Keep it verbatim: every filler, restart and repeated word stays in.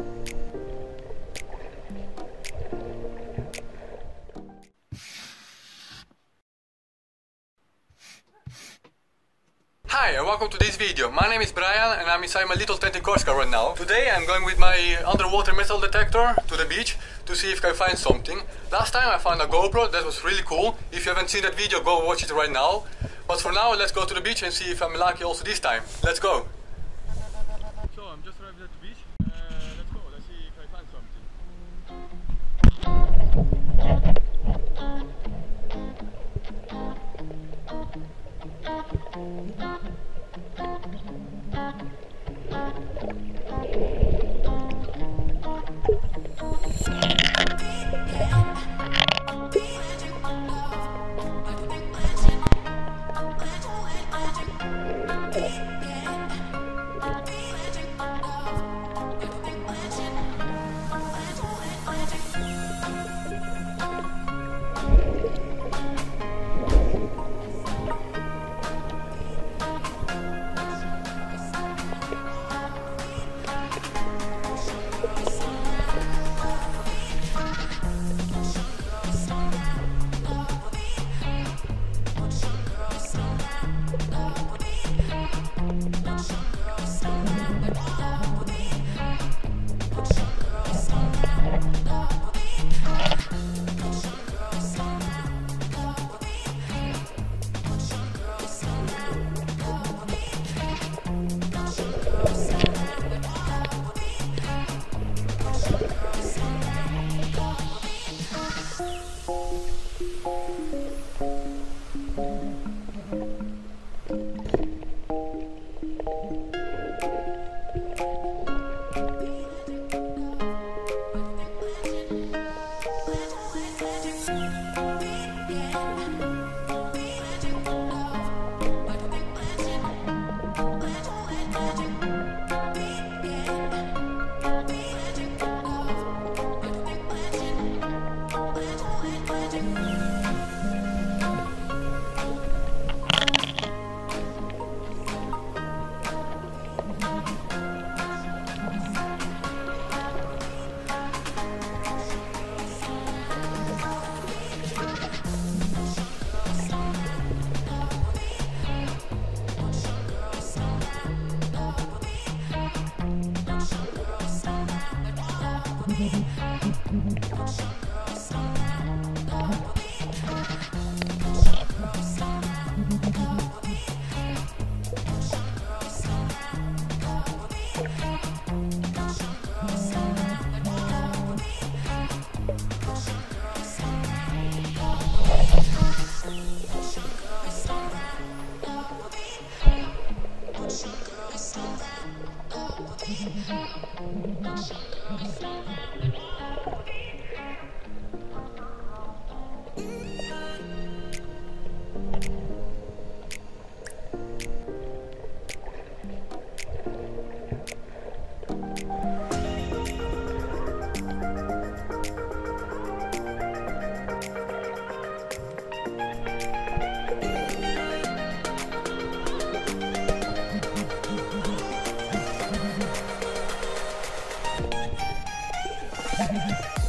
Hi and welcome to this video. My name is Brian and I'm inside my little tent in Corsica right now. Today I'm going with my underwater metal detector to the beach to see if I can find something. Last time I found a GoPro that was really cool. If you haven't seen that video, go watch it right now. But for now, let's go to the beach and see if I'm lucky also this time. Let's go! So I'm just arrived at the beach. Uh, let's go, let's see if I find something. Thank you.